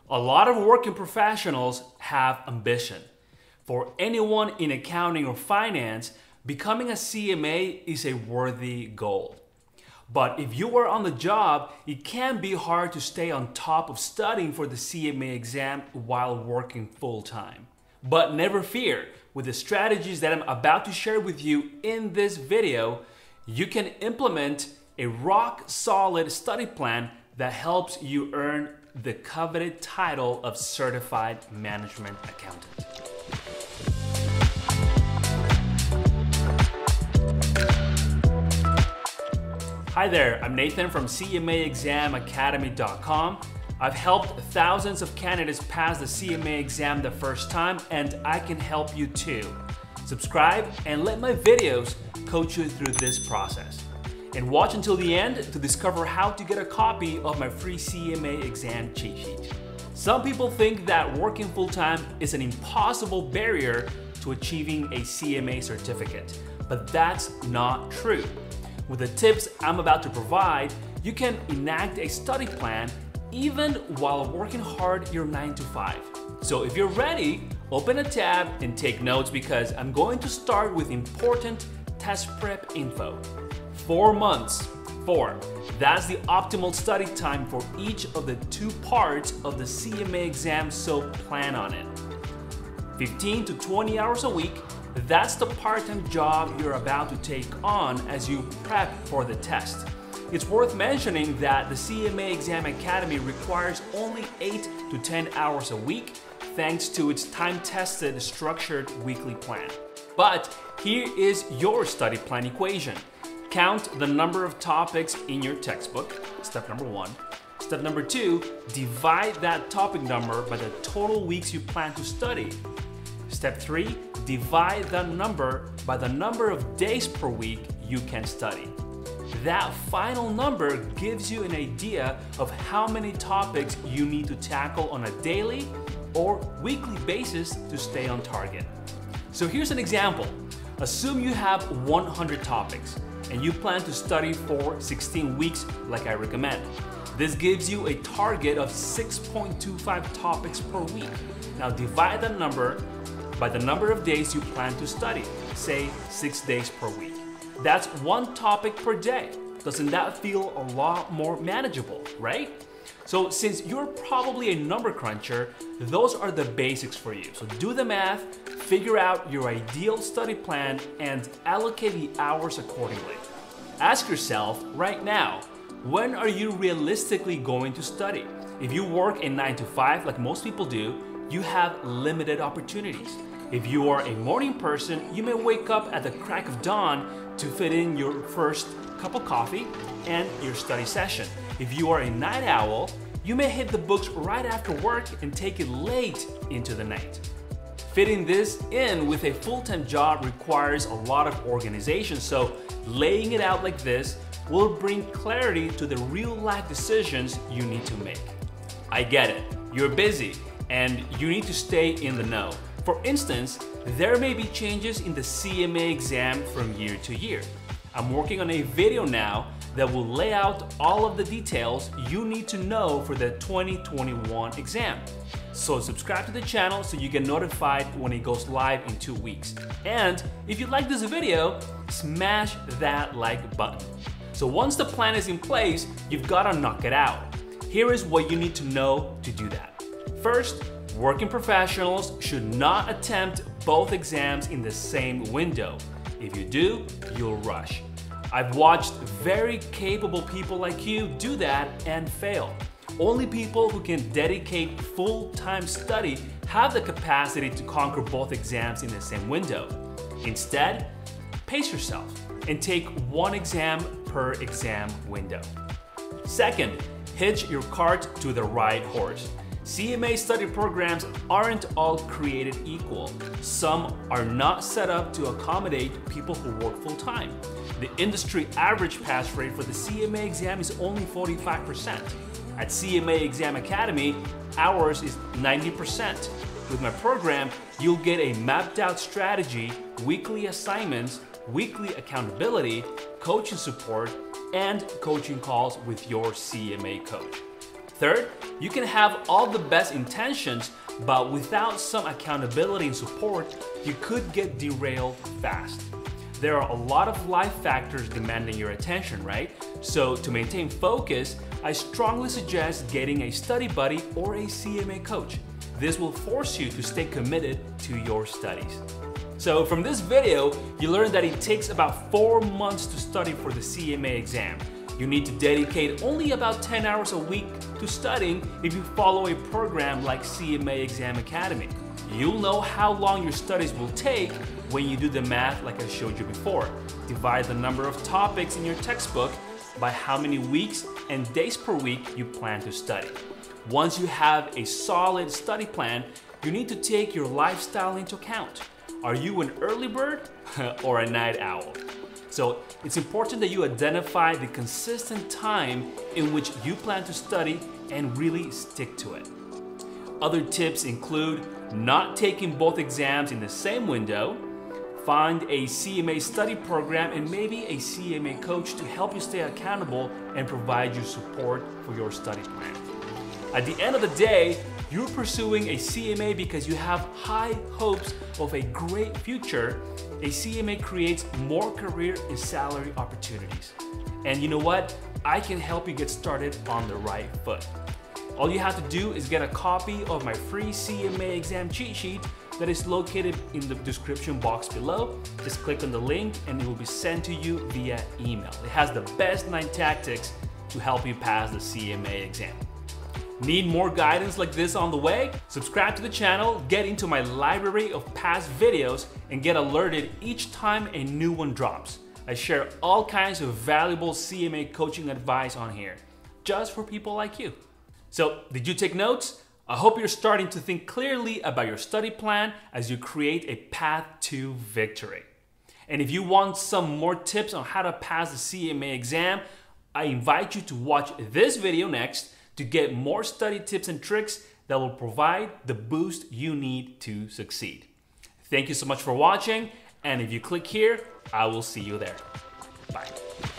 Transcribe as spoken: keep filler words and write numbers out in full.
A lot of working professionals have ambition. For anyone in accounting or finance, becoming a C M A is a worthy goal. But if you are on the job, it can be hard to stay on top of studying for the C M A exam while working full-time. But never fear, with the strategies that I'm about to share with you in this video, you can implement a rock-solid study plan that helps you earn the coveted title of Certified Management Accountant. Hi there, I'm Nathan from C M A Exam Academy dot com. I've helped thousands of candidates pass the C M A exam the first time, and I can help you too. Subscribe and let my videos coach you through this process. And watch until the end to discover how to get a copy of my free C M A exam cheat sheet. Some people think that working full-time is an impossible barrier to achieving a C M A certificate, but that's not true. With the tips I'm about to provide, you can enact a study plan even while working hard your nine to five. So if you're ready, open a tab and take notes because I'm going to start with important test prep info. Four months. Four. That's the optimal study time for each of the two parts of the C M A exam, so plan on it. fifteen to twenty hours a week. That's the part-time job you're about to take on as you prep for the test. It's worth mentioning that the C M A Exam Academy requires only eight to ten hours a week thanks to its time-tested structured weekly plan. But here is your study plan equation. Count the number of topics in your textbook, step number one. Step number two, divide that topic number by the total weeks you plan to study. Step three, divide that number by the number of days per week you can study. That final number gives you an idea of how many topics you need to tackle on a daily or weekly basis to stay on target. So here's an example. Assume you have one hundred topics and you plan to study for sixteen weeks like I recommend. This gives you a target of six point two five topics per week. Now divide that number by the number of days you plan to study, say six days per week. That's one topic per day. Doesn't that feel a lot more manageable, right? So since you're probably a number cruncher, those are the basics for you. So do the math, figure out your ideal study plan, and allocate the hours accordingly. Ask yourself right now, when are you realistically going to study? If you work a nine to five like most people do, you have limited opportunities. If you are a morning person, you may wake up at the crack of dawn to fit in your first cup of coffee and your study session. If you are a night owl, you may hit the books right after work and take it late into the night. Fitting this in with a full-time job requires a lot of organization, so laying it out like this will bring clarity to the real-life decisions you need to make. I get it, you're busy and you need to stay in the know. For instance, there may be changes in the C M A exam from year to year. I'm working on a video now that will lay out all of the details you need to know for the twenty twenty-one exam. So subscribe to the channel so you get notified when it goes live in two weeks. And if you like this video, smash that like button. So once the plan is in place, you've got to knock it out. Here is what you need to know to do that. First, working professionals should not attempt both exams in the same window. If you do, you'll rush. I've watched very capable people like you do that and fail. Only people who can dedicate full-time study have the capacity to conquer both exams in the same window. Instead, pace yourself and take one exam per exam window. Second, hitch your cart to the right horse. C M A study programs aren't all created equal. Some are not set up to accommodate people who work full-time. The industry average pass rate for the C M A exam is only forty-five percent. At C M A Exam Academy, ours is ninety percent. With my program, you'll get a mapped out strategy, weekly assignments, weekly accountability, coaching support, and coaching calls with your C M A coach. Third, you can have all the best intentions, but without some accountability and support, you could get derailed fast. There are a lot of life factors demanding your attention, right? So to maintain focus, I strongly suggest getting a study buddy or a C M A coach. This will force you to stay committed to your studies. So from this video, you learned that it takes about four months to study for the C M A exam. You need to dedicate only about ten hours a week to studying if you follow a program like C M A Exam Academy. You'll know how long your studies will take when you do the math like I showed you before. Divide the number of topics in your textbook by how many weeks and days per week you plan to study. Once you have a solid study plan, you need to take your lifestyle into account. Are you an early bird or a night owl? So it's important that you identify the consistent time in which you plan to study and really stick to it. Other tips include not taking both exams in the same window, find a C M A study program and maybe a C M A coach to help you stay accountable and provide you support for your study plan. At the end of the day, you're pursuing a C M A because you have high hopes of a great future. A C M A creates more career and salary opportunities. And you know what? I can help you get started on the right foot. All you have to do is get a copy of my free C M A exam cheat sheet that is located in the description box below. Just click on the link and it will be sent to you via email. It has the best nine tactics to help you pass the C M A exam. Need more guidance like this on the way? Subscribe to the channel, get into my library of past videos, and get alerted each time a new one drops. I share all kinds of valuable C M A coaching advice on here, just for people like you. So, did you take notes? I hope you're starting to think clearly about your study plan as you create a path to victory. And if you want some more tips on how to pass the C M A exam, I invite you to watch this video next to get more study tips and tricks that will provide the boost you need to succeed. Thank you so much for watching, and if you click here, I will see you there. Bye.